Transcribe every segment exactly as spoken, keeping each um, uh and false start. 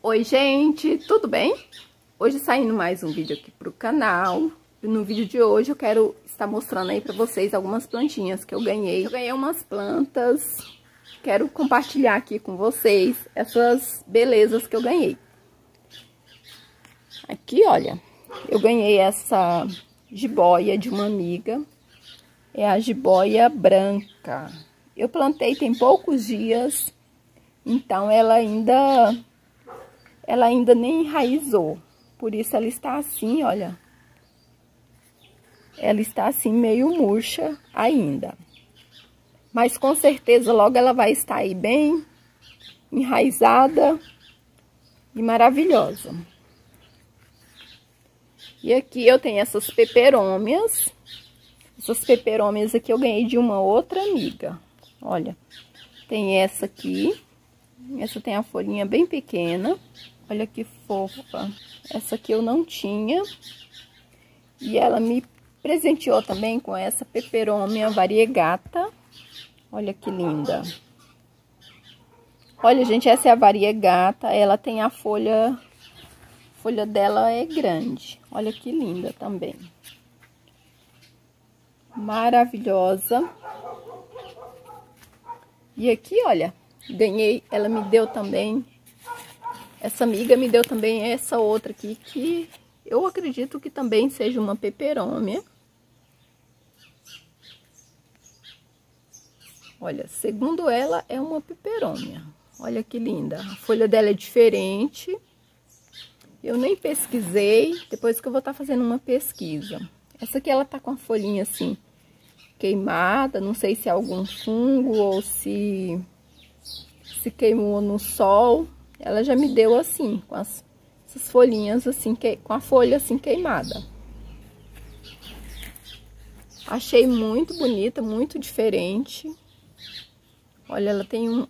Oi gente, tudo bem? Hoje saindo mais um vídeo aqui pro canal. E no vídeo de hoje eu quero estar mostrando aí pra vocês algumas plantinhas que eu ganhei. Eu ganhei umas plantas, quero compartilhar aqui com vocês essas belezas que eu ganhei. Aqui, olha, eu ganhei essa jiboia de uma amiga. É a jiboia branca. Eu plantei tem poucos dias, então ela ainda... Ela ainda nem enraizou, por isso ela está assim, olha. Ela está assim, meio murcha ainda. Mas com certeza logo ela vai estar aí bem enraizada e maravilhosa. E aqui eu tenho essas peperômias. Essas peperômias aqui eu ganhei de uma outra amiga. Olha, tem essa aqui. Essa tem a folhinha bem pequena. Olha que fofa. Essa aqui eu não tinha. E ela me presenteou também com essa peperômia variegata. Olha que linda. Olha, gente, essa é a variegata. Ela tem a folha... A folha dela é grande. Olha que linda também. Maravilhosa. E aqui, olha, ganhei... Ela me deu também... Essa amiga me deu também essa outra aqui, que eu acredito que também seja uma peperômia. Olha, segundo ela, é uma peperômia. Olha que linda. A folha dela é diferente. Eu nem pesquisei, depois que eu vou estar fazendo uma pesquisa. Essa aqui, ela tá com a folhinha assim, queimada. Não sei se é algum fungo ou se se queimou no sol. Ela já me deu assim, com as, essas folhinhas assim, que, com a folha assim queimada. Achei muito bonita, muito diferente. Olha, ela tem um...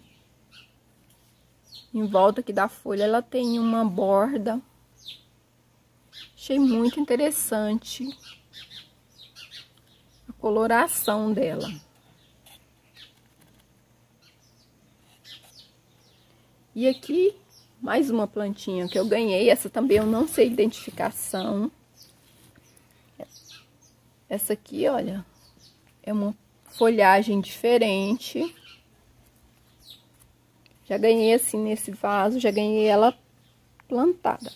Em volta aqui da folha, ela tem uma borda. Achei muito interessante a coloração dela. E aqui, mais uma plantinha que eu ganhei. Essa também eu não sei identificação. Essa aqui, olha, é uma folhagem diferente. Já ganhei assim nesse vaso, já ganhei ela plantada.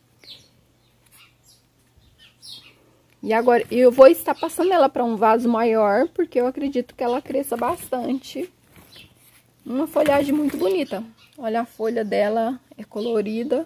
E agora eu vou estar passando ela para um vaso maior, porque eu acredito que ela cresça bastante. Uma folhagem muito bonita. Olha, a folha dela é colorida.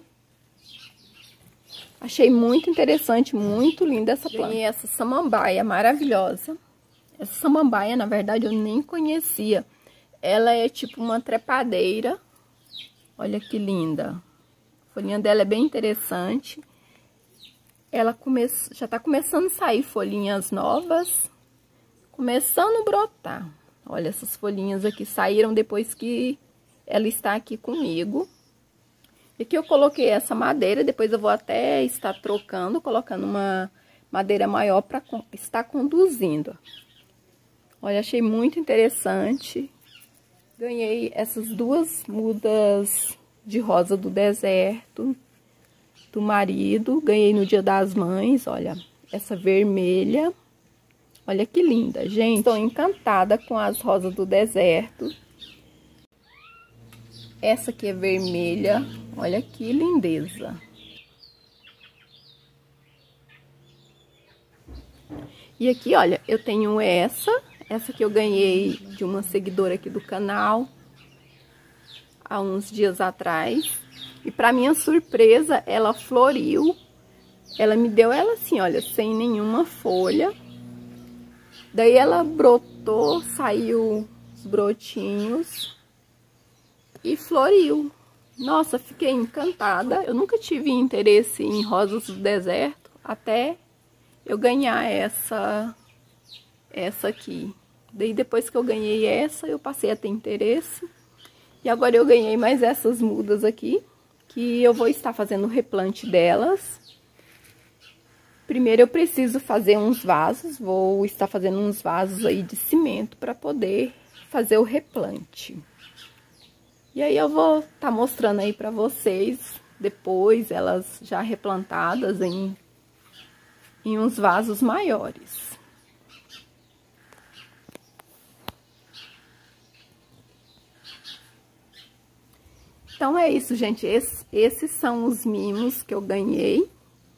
Achei muito interessante, muito linda essa planta. E essa samambaia maravilhosa. Essa samambaia, na verdade, eu nem conhecia. Ela é tipo uma trepadeira. Olha que linda. A folhinha dela é bem interessante. Ela come... já tá começando a sair folhinhas novas. Começando a brotar. Olha, essas folhinhas aqui saíram depois que ela está aqui comigo. E aqui eu coloquei essa madeira, depois eu vou até estar trocando, colocando uma madeira maior para estar conduzindo. Olha, achei muito interessante. Ganhei essas duas mudas de rosa do deserto, do marido. Ganhei no Dia das Mães, olha, essa vermelha. Olha que linda, gente. Estou encantada com as rosas do deserto. Essa aqui é vermelha. Olha que lindeza. E aqui, olha, eu tenho essa. Essa que eu ganhei de uma seguidora aqui do canal há uns dias atrás. E para minha surpresa, ela floriu. Ela me deu ela assim, olha, sem nenhuma folha. Daí ela brotou, saiu os brotinhos e floriu. Nossa, fiquei encantada. Eu nunca tive interesse em rosas do deserto até eu ganhar essa, essa aqui. Daí depois que eu ganhei essa, eu passei a ter interesse. E agora eu ganhei mais essas mudas aqui, que eu vou estar fazendo o replante delas. Primeiro eu preciso fazer uns vasos, vou estar fazendo uns vasos aí de cimento para poder fazer o replante. E aí eu vou estar mostrando aí para vocês depois elas já replantadas em, em uns vasos maiores. Então é isso, gente. Esses, esses são os mimos que eu ganhei.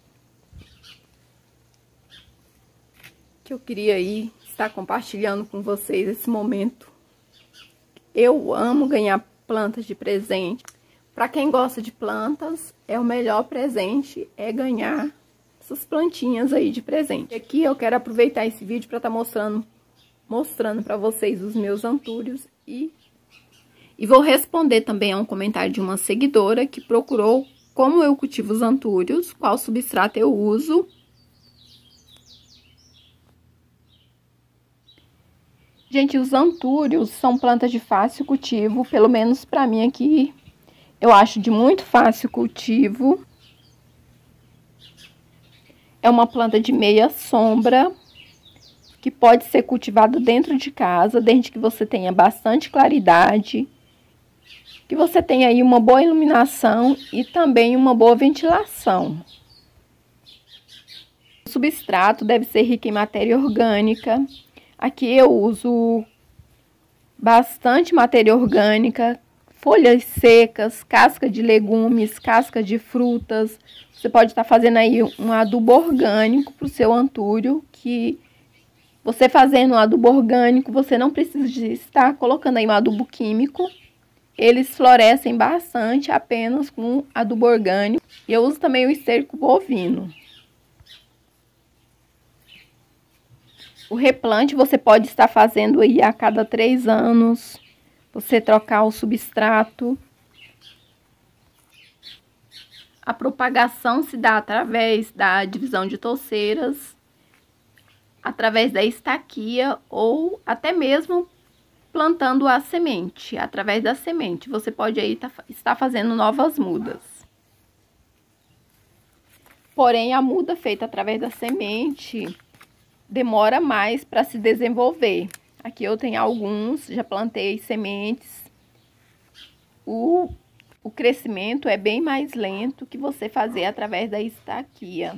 Que eu queria aí estar compartilhando com vocês esse momento. Eu amo ganhar plantas de presente. Para quem gosta de plantas, é o melhor presente é ganhar essas plantinhas aí de presente. Aqui eu quero aproveitar esse vídeo para estar mostrando mostrando para vocês os meus antúrios e e vou responder também a um comentário de uma seguidora que procurou como eu cultivo os antúrios, qual substrato eu uso. Gente, os antúrios são plantas de fácil cultivo, pelo menos para mim aqui, eu acho de muito fácil cultivo. É uma planta de meia sombra, que pode ser cultivada dentro de casa, desde que você tenha bastante claridade, que você tenha aí uma boa iluminação e também uma boa ventilação. O substrato deve ser rico em matéria orgânica. Aqui eu uso bastante matéria orgânica, folhas secas, casca de legumes, casca de frutas. Você pode estar fazendo aí um adubo orgânico para o seu antúrio, que você fazendo um adubo orgânico, você não precisa de estar colocando aí um adubo químico. Eles florescem bastante apenas com adubo orgânico. E eu uso também o esterco bovino. O replante você pode estar fazendo aí a cada três anos, você trocar o substrato. A propagação se dá através da divisão de touceiras, através da estaquia ou até mesmo plantando a semente. Através da semente você pode aí tá, estar fazendo novas mudas. Porém, a muda feita através da semente demora mais para se desenvolver. Aqui eu tenho alguns, já plantei sementes. O, o crescimento é bem mais lento que você fazer através da estaquia.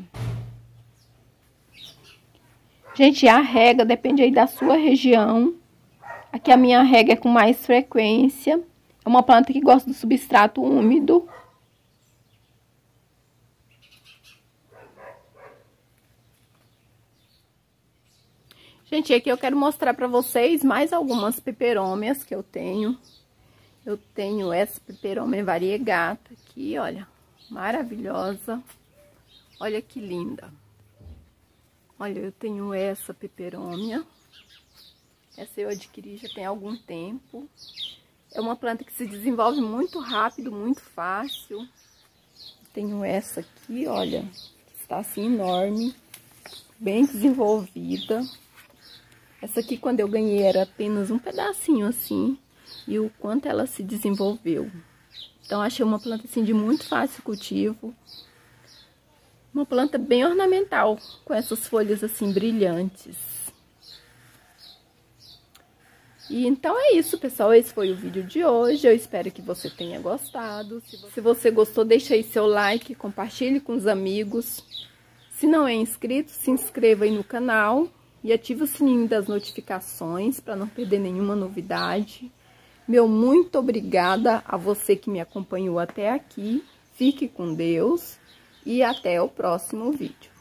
Gente, a rega depende aí da sua região. Aqui a minha rega é com mais frequência. É uma planta que gosta do substrato úmido. Gente, aqui eu quero mostrar para vocês mais algumas peperômias que eu tenho. Eu tenho essa peperômia variegata aqui, olha, maravilhosa. Olha que linda. Olha, eu tenho essa peperômia. Essa eu adquiri já tem algum tempo. É uma planta que se desenvolve muito rápido, muito fácil. Tenho essa aqui, olha, está assim enorme, bem desenvolvida. Essa aqui, quando eu ganhei, era apenas um pedacinho assim. E o quanto ela se desenvolveu. Então, achei uma planta assim de muito fácil cultivo. Uma planta bem ornamental, com essas folhas assim brilhantes. E então é isso, pessoal. Esse foi o vídeo de hoje. Eu espero que você tenha gostado. Se você gostou, deixa aí seu like, compartilhe com os amigos. Se não é inscrito, se inscreva aí no canal. E ative o sininho das notificações para não perder nenhuma novidade. Meu muito obrigada a você que me acompanhou até aqui. Fique com Deus e até o próximo vídeo.